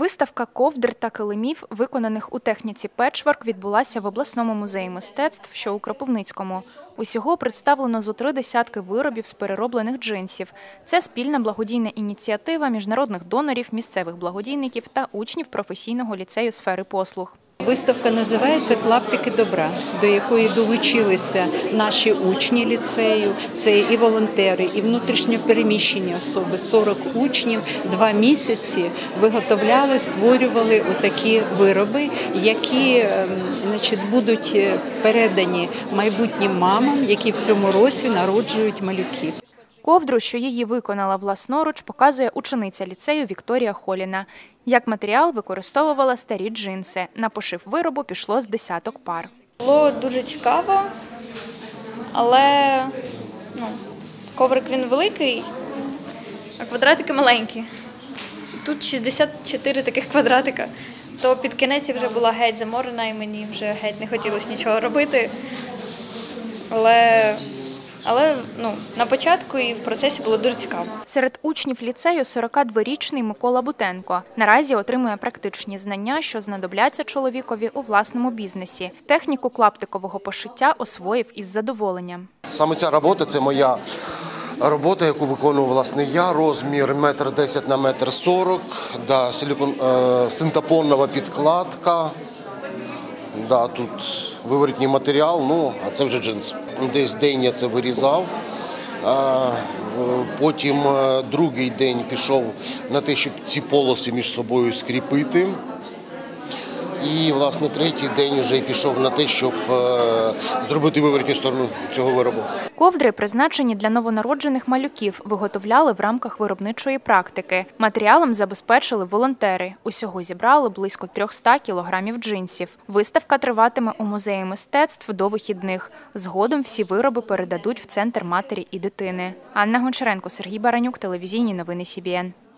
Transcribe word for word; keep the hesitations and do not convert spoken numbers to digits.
Виставка ковдр та килимів, виконаних у техніці петчворк, відбулася в обласному музеї мистецтв, що у Кропивницькому. Усього представлено зо три десятки виробів з перероблених джинсів. Це спільна благодійна ініціатива міжнародних донорів, місцевих благодійників та учнів професійного ліцею сфери послуг. Виставка називається «Клаптики добра», до якої долучилися наші учні ліцею. Це і волонтери, і внутрішньо переміщені особи. сорок учнів, два місяці виготовляли, створювали отакі вироби, які значить, будуть передані майбутнім мамам, які в цьому році народжують малюків. Ковдру, що її виконала власноруч, показує учениця ліцею Вікторія Холіна. Як матеріал використовувала старі джинси. На пошив виробу пішло з десяток пар. Було дуже цікаво, але ну, коврик він великий, а квадратики маленькі. Тут шістдесят чотири таких квадратика, то під кінець я вже була геть заморена і мені вже геть не хотілося нічого робити. Але... Але ну, на початку і в процесі було дуже цікаво. Серед учнів ліцею сорокадворічний Микола Бутенко. Наразі отримує практичні знання, що знадобляться чоловікові у власному бізнесі. Техніку клаптикового пошиття освоїв із задоволенням. Саме ця робота – це моя робота, яку виконую власне я. Розмір метр десять на метр сорок, да, силікон, е, синтепонова підкладка. Да, тут виворітній матеріал, ну, а це вже джинс. Десь день я це вирізав, а потім другий день пішов на те, щоб ці полоси між собою скріпити. І, власне, третій день вже пішов на те, щоб зробити виворітню сторону цього виробу. Ковдри призначені для новонароджених малюків, виготовляли в рамках виробничої практики. Матеріалом забезпечили волонтери. Усього зібрали близько трьохсот кілограмів джинсів. Виставка триватиме у музеї мистецтв до вихідних. Згодом всі вироби передадуть в Центр матері і дитини. Анна Гончаренко, Сергій Баранюк, телевізійні новини Сі Бі Ен.